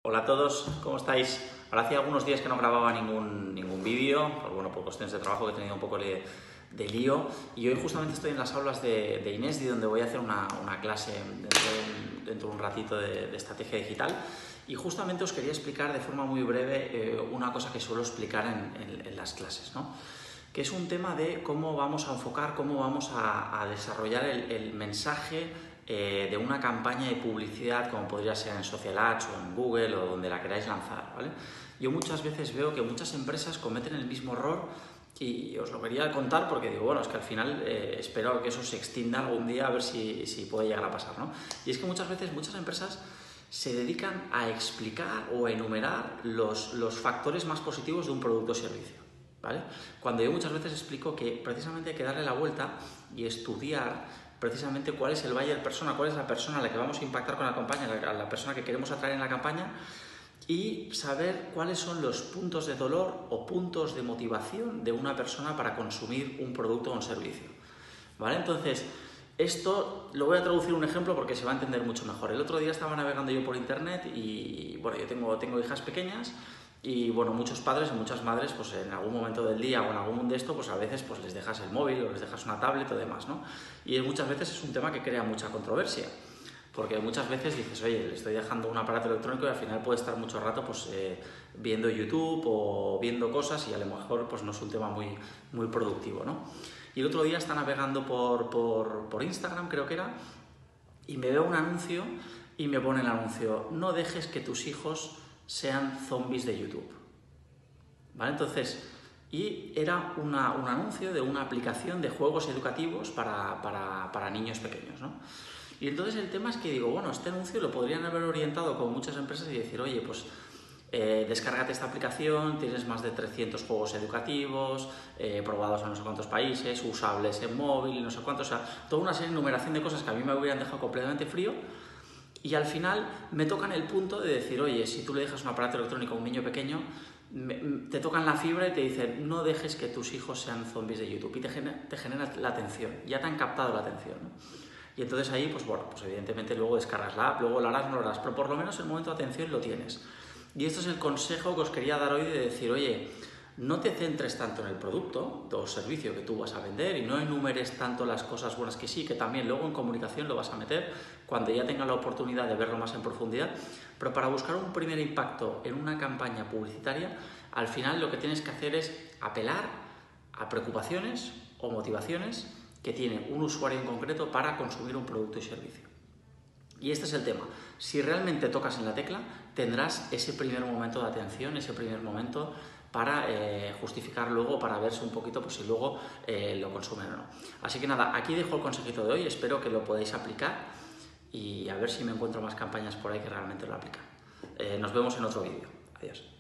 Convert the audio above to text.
Hola a todos, ¿cómo estáis? Ahora hacía algunos días que no grababa ningún vídeo, por cuestiones de trabajo que he tenido un poco de lío, y hoy justamente estoy en las aulas de Inesdi, donde voy a hacer una clase dentro de un ratito de estrategia digital, y justamente os quería explicar de forma muy breve una cosa que suelo explicar en las clases, ¿no? Que es un tema de cómo vamos a enfocar, cómo vamos a desarrollar el mensaje de una campaña de publicidad, como podría ser en Social Ads o en Google o donde la queráis lanzar, ¿vale? Yo muchas veces veo que muchas empresas cometen el mismo error y os lo quería contar porque digo, bueno, es que al final espero que eso se extienda algún día a ver si puede llegar a pasar, ¿no? Y es que muchas veces muchas empresas se dedican a explicar o a enumerar los factores más positivos de un producto o servicio, ¿vale? Cuando yo muchas veces explico que precisamente hay que darle la vuelta y estudiar precisamente cuál es el buyer persona, cuál es la persona a la que vamos a impactar con la campaña, a la persona que queremos atraer en la campaña, y saber cuáles son los puntos de dolor o puntos de motivación de una persona para consumir un producto o un servicio, ¿vale? Entonces, esto lo voy a traducir en un ejemplo porque se va a entender mucho mejor. El otro día estaba navegando yo por internet y, bueno, yo tengo hijas pequeñas y, bueno, muchos padres y muchas madres, pues en algún momento del día o en algún de esto, pues a veces pues les dejas el móvil o les dejas una tablet o demás, ¿no? Y muchas veces es un tema que crea mucha controversia. Porque muchas veces dices, oye, le estoy dejando un aparato electrónico y al final puede estar mucho rato pues, viendo YouTube o viendo cosas y a lo mejor pues, no es un tema muy productivo, ¿no? Y el otro día está navegando por Instagram, creo que era, y me veo un anuncio y me pone el anuncio: no dejes que tus hijos sean zombies de YouTube, ¿vale? Entonces, y era un anuncio de una aplicación de juegos educativos para niños pequeños, ¿no? Y entonces el tema es que digo, bueno, este anuncio lo podrían haber orientado con muchas empresas y decir, oye, pues descárgate esta aplicación, tienes más de 300 juegos educativos, probados en no sé cuántos países, usables en móvil, no sé cuántos, o sea, toda una serie de enumeración de cosas que a mí me hubieran dejado completamente frío. Y al final me tocan el punto de decir, oye, si tú le dejas un aparato electrónico a un niño pequeño, te tocan la fibra y te dicen, no dejes que tus hijos sean zombies de YouTube. Y te genera la atención, ya te han captado la atención, ¿no? Y entonces ahí, pues bueno, pues evidentemente luego descargas la app, luego la harás, no lo harás, pero por lo menos el momento de atención lo tienes. Y esto es el consejo que os quería dar hoy de decir, oye, no te centres tanto en el producto o servicio que tú vas a vender y no enumeres tanto las cosas buenas, que sí, que también luego en comunicación lo vas a meter cuando ya tengas la oportunidad de verlo más en profundidad, pero para buscar un primer impacto en una campaña publicitaria, al final lo que tienes que hacer es apelar a preocupaciones o motivaciones que tiene un usuario en concreto para consumir un producto y servicio. Y este es el tema. Si realmente tocas en la tecla, tendrás ese primer momento de atención, ese primer momento para justificar luego, para verse un poquito pues, si luego lo consumen o no. Así que nada, aquí dejo el consejito de hoy, espero que lo podáis aplicar y a ver si me encuentro más campañas por ahí que realmente lo aplican. Nos vemos en otro vídeo. Adiós.